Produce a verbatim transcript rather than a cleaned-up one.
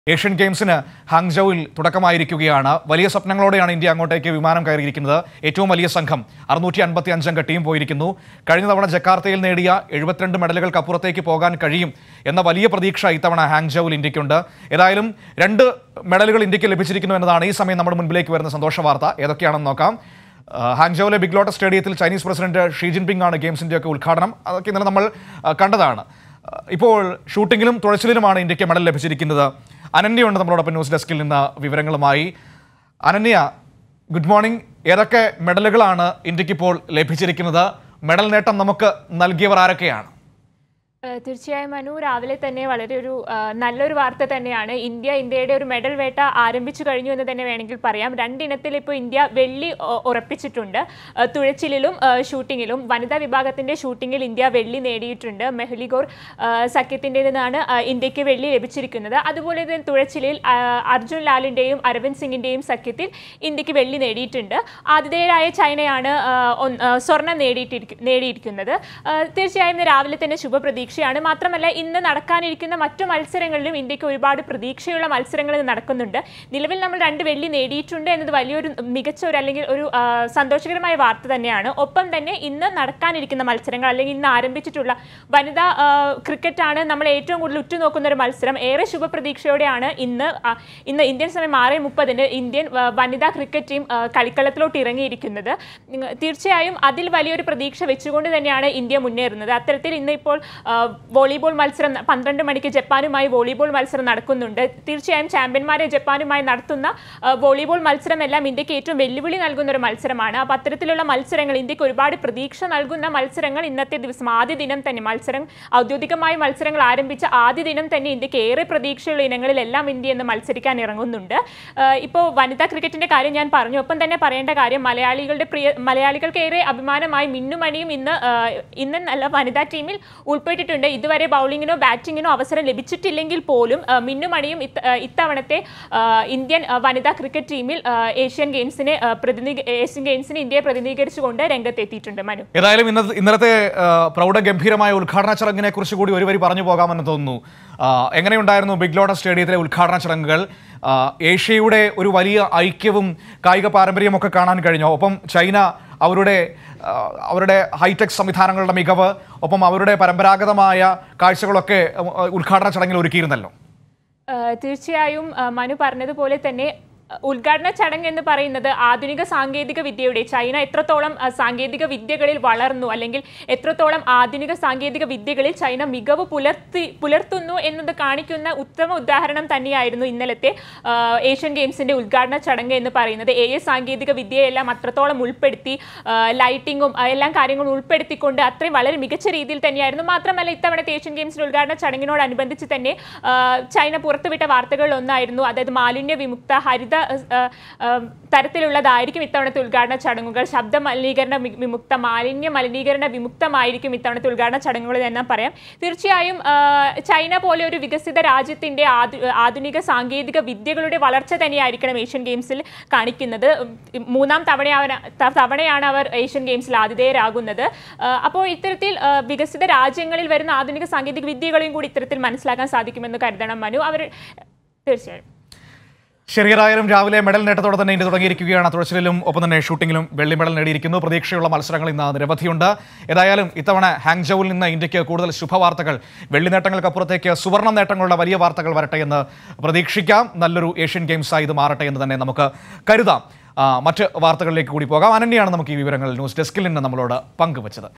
Asian Games in Hangzhou, Tudakamairikuyana, Valia Sapnangoda and India Ngoteke, Vimanam Kairikina, Etum Valia Sankam, Arnuti and Bati and Janga team Poirikinu, Karina Jakarta, Nedia, Edwatran Medical Kapurate, Pogan Karim, and the Valia Pradiksha, Itavana Hangzhou Indicunda, Edilum, Render Medical Indical Pichikin and the Some number Blake were in the Sandosha Varta, Edakian Nokam. Hangzhou Big Lot Stadium, Chinese President Xi Jinping on a Games in the Kulkadam, Kinanamal Kandadana. Now, shooting in India medal lepichirikkunnathu. Ananya undu nammalodoppam news desk il ninnu vivarangalumayi. Ananya, good morning. ഏതൊക്കെ മെഡലുകളാണ് ഇന്ത്യക്ക് ഇപ്പോൾ ലഭിച്ചിരിക്കുന്നത്? Medal നേട്ടം നമുക്ക് നൽകിയവർ ആരൊക്കെയാണ്? തീർച്ചയായും മനു രാവിലെ തന്നെ വളരെ ഒരു നല്ലൊരു വാർത്ത തന്നെയാണ്. ഇന്ത്യ ഇന്ത്യയുടെ ഒരു മെഡൽ വേട്ട ആരംഭിച്ചു കഴിഞ്ഞു എന്ന് തന്നെ വേണമെങ്കിൽ പറയാം. രണ്ടിനത്തിൽ ഇപ്പോൾ ഇന്ത്യ വെള്ളി ഉറപ്പിച്ചിട്ടുണ്ട്. തുഴച്ചിലും ഷൂട്ടിങ്ങിലും വനിതാ വിഭാഗത്തിന്റെ ഷൂട്ടിങ്ങിൽ ഇന്ത്യ വെള്ളി നേടിയിട്ടുണ്ട്. മെഹ്ലിഗോർ സഖ്യത്തിന്റേതാണ് ഇന്ത്യക്ക് വെള്ളി ലഭിച്ചിരിക്കുന്നത്. അതുപോലെ തന്നെ തുഴച്ചിലിൽ അർജുൻ ലാലിന്റെയും അരവിന്ദ് സിംഗിന്റെയും സഖ്യത്തിൽ ഇന്ത്യക്ക് വെള്ളി നേടിയിട്ടുണ്ട്. ആതിഥേയരായ ചൈനയാണ് സ്വർണം നേടിയിരിക്കുന്നത്. തീർച്ചയായും രാവിലെ തന്നെ ശുഭപ്രതീക്ഷ മാത്രമല്ല ഇന്ന് നടക്കാനിരിക്കുന്ന മറ്റു മത്സരങ്ങളിലും ഇന്ത്യക്ക് ഒരുപാട് പ്രതീക്ഷയുള്ള മത്സരങ്ങൾ നടക്കുന്നുണ്ട്. നിലവിൽ നമ്മൾ രണ്ട് വെള്ളി നേടിയിട്ടുണ്ട് എന്നത് വലിയൊരു മികച്ച ഒരു അല്ലെങ്കിൽ ഒരു സന്തോഷകരമായ വാർത്ത തന്നെയാണ്. ഒപ്പം തന്നെ ഇന്ന് നടക്കാനിരിക്കുന്ന മത്സരങ്ങൾ അല്ലെങ്കിൽ ഇന്ന് ആരംഭിച്ചിട്ടുള്ള വനിതാ ക്രിക്കറ്റ് ആണ് നമ്മൾ ഏറ്റവും കൂടുതൽ ഉറ്റുനോക്കുന്ന ഒരു മത്സരം. ഏറെ ശുഭപ്രതീക്ഷയോടെയാണ് ഇന്ന് ഇന്ന് ഇന്ത്യൻ സമയം ആറ് മുപ്പതിന് ഇന്ത്യൻ വനിതാ ക്രിക്കറ്റ് ടീം കളിക്കളത്തിലോട്ട് ഇറങ്ങിയിരിക്കുന്നത്. തീർച്ചയായും അതിൽ വലിയൊരു പ്രതീക്ഷ വെച്ചുകൊണ്ട് തന്നെയാണ് ഇന്ത്യ മുന്നേറുന്നത്. അത്തരത്തിൽ ഇന്ന് ഇപ്പോൾ വോളിബോൾ മത്സരം പന്ത്രണ്ട് മണിക്ക് ജപ്പാനുമായി വോളിബോൾ മത്സരം നടക്കുന്നുണ്ട്. തീർച്ചയായും ചാമ്പ്യന്മാരെ ജപ്പാനുമായി നടത്തുന്ന വോളിബോൾ മത്സരമെല്ലാം ഇന്ത്യക്ക് ഏറ്റവും വെല്ലുവിളി നൽകുന്ന ഒരു മത്സരമാണ്. അപ്പോൾ അത്തരത്തിലുള്ള മത്സരങ്ങൾ ഇന്ത്യക്ക് ഒരുപാട് പ്രതീക്ഷ നൽകുന്ന മത്സരങ്ങൾ ഇന്നത്തെ ദിവസം ആദ്യ ദിനം തന്നെ മത്സരം ഔദ്യോഗികമായി മത്സരങ്ങൾ ആരംഭിച്ച ആദ്യ ദിനം തന്നെ ഇന്ത്യക്ക് ഏറെ പ്രതീക്ഷയുള്ള ഇനങ്ങളിലെല്ലാം ഇന്ത്യ ഇന്ന് മത്സരിക്കാൻ ഇറങ്ങുന്നുണ്ട്. ഇപ്പോൾ വനിതാ ക്രിക്കറ്റിന്റെ കാര്യം ഞാൻ പറഞ്ഞു. ഒപ്പം തന്നെ പറയേണ്ട കാര്യം മലയാളികളുടെ പ്രിയ മലയാളികൾക്ക് ഏറെ അഭിമാനമായി മിന്നുമണിയും ഇന്ന് ഇന്ന് നല്ല വനിതാ ടീമിൽ ഉൾപ്പെട്ടിട്ടുണ്ട്. ഇതുവരെ ബൗളിങ്ങിനോ ബാറ്റിങ്ങിനോ അവസരം ലഭിച്ചിട്ടില്ലെങ്കിൽ പോലും മിന്നുമണിയും ഇത്തവണത്തെ ഇന്ത്യൻ വനിതാ ക്രിക്കറ്റ് ടീമിൽ ഏഷ്യൻ ഗെയിംസിനെ പ്രതിനിധി ഏഷ്യൻ ഗെയിംസിന് ഇന്ത്യയെ പ്രതിനിധീകരിച്ചുകൊണ്ട് രംഗത്തെത്തിയിട്ടുണ്ട്. മനു, ഏതായാലും ഇന്നലത്തെ പ്രൗഢഗംഭീരമായ ഉദ്ഘാടന ചടങ്ങിനെ കുറിച്ച് കൂടി ഒരു വരി പറഞ്ഞു പോകാമെന്ന് തോന്നുന്നു. എങ്ങനെയുണ്ടായിരുന്നു ബിഗ് ലോട്ടസ് സ്റ്റേഡിയത്തിലെ ഉദ്ഘാടന ചടങ്ങുകൾ? ഏഷ്യയുടെ ഒരു വലിയ ഐക്യവും കായിക പാരമ്പര്യവും ഒക്കെ കാണാൻ കഴിഞ്ഞു. ഒപ്പം ചൈന അവരുടെ അവരുടെ ഹൈടെക് സംവിധാനങ്ങളുടെ മികവ്, ഒപ്പം അവരുടെ പരമ്പരാഗതമായ കാഴ്ചകളൊക്കെ ഉദ്ഘാടന ചടങ്ങിൽ ഒരുക്കിയിരുന്നല്ലോ. തീർച്ചയായും മനു പറഞ്ഞതുപോലെ തന്നെ ഉദ്ഘാടന ചടങ്ങ് എന്ന് പറയുന്നത് ആധുനിക സാങ്കേതിക വിദ്യയുടെ ചൈന എത്രത്തോളം സാങ്കേതിക വിദ്യകളിൽ വളർന്നു അല്ലെങ്കിൽ എത്രത്തോളം ആധുനിക സാങ്കേതിക വിദ്യകളിൽ ചൈന മികവ് പുലർത്തി പുലർത്തുന്നു എന്നത് കാണിക്കുന്ന ഉത്തമ ഉദാഹരണം തന്നെയായിരുന്നു ഇന്നലത്തെ ഏഷ്യൻ ഗെയിംസിന്റെ ഉദ്ഘാടന ചടങ്ങ് എന്ന് പറയുന്നത്. ഏ സാങ്കേതിക വിദ്യയെല്ലാം അത്രത്തോളം ഉൾപ്പെടുത്തി ലൈറ്റിങ്ങും എല്ലാം കാര്യങ്ങളും ഉൾപ്പെടുത്തിക്കൊണ്ട് അത്രയും വളരെ മികച്ച രീതിയിൽ തന്നെയായിരുന്നു. മാത്രമല്ല ഇത്തവണത്തെ ഏഷ്യൻ ഗെയിംസിന്റെ ഉദ്ഘാടന ചടങ്ങിനോടനുബന്ധിച്ച് തന്നെ ചൈന പുറത്തുവിട്ട വാർത്തകളിൽ ഒന്നായിരുന്നു, അതായത് മാലിന്യ വിമുക്ത ഹരിത തരത്തിലുള്ളതായിരിക്കും ഇത്തവണത്തെ ഉദ്ഘാടന ചടങ്ങുകൾ. ശബ്ദ മലിനീകരണ വിമുക്ത മാലിന്യ മലിനീകരണ വിമുക്തമായിരിക്കും ഇത്തവണത്തെ ഉദ്ഘാടന ചടങ്ങുകൾ എന്ന് പറയാം. തീർച്ചയായും ചൈന പോലെ ഒരു വികസിത രാജ്യത്തിന്റെ ആധുനിക സാങ്കേതിക വിദ്യകളുടെ വളർച്ച തന്നെയായിരിക്കണം ഏഷ്യൻ ഗെയിംസിൽ കാണിക്കുന്നത്. മൂന്നാം തവണ തവണയാണ് അവർ ഏഷ്യൻ ഗെയിംസിൽ ആതിഥേയരാകുന്നത്. അപ്പോൾ ഇത്തരത്തിൽ വികസിത രാജ്യങ്ങളിൽ വരുന്ന ആധുനിക സാങ്കേതിക വിദ്യകളെയും കൂടി ഇത്തരത്തിൽ മനസ്സിലാക്കാൻ സാധിക്കുമെന്ന് കരുതണം മനു. അവർ തീർച്ചയായും ശരിയായാലും രാവിലെ മെഡൽ നേട്ടത്തോടെ തന്നെ ഇന്ത്യ തുടങ്ങിയിരിക്കുകയാണ്. തുഴച്ചിലും ഒപ്പം തന്നെ ഷൂട്ടിങ്ങിലും വെള്ളി മെഡൽ നേടിയിരിക്കുന്നു. പ്രതീക്ഷയുള്ള മത്സരങ്ങൾ ഇന്ന് നിരവധിയുണ്ട്. ഏതായാലും ഇത്തവണ ഹാങ്ജൌവിൽ നിന്ന് ഇന്ത്യക്ക് കൂടുതൽ ശുഭവാർത്തകൾ, വെള്ളി നേട്ടങ്ങൾക്കപ്പുറത്തേക്ക് സുവർണ്ണ നേട്ടങ്ങളുടെ വലിയ വാർത്തകൾ വരട്ടെ എന്ന് പ്രതീക്ഷിക്കാം. നല്ലൊരു ഏഷ്യൻ ഗെയിംസായി ഇത് മാറട്ടെ എന്ന് തന്നെ നമുക്ക് കരുതാം. മറ്റ് വാർത്തകളിലേക്ക് കൂടി പോകാം. അനന്യാണ് നമുക്ക് ഈ വിവരങ്ങൾ ന്യൂസ് ഡെസ്കിൽ നിന്ന് നമ്മളോട് പങ്കുവച്ചത്.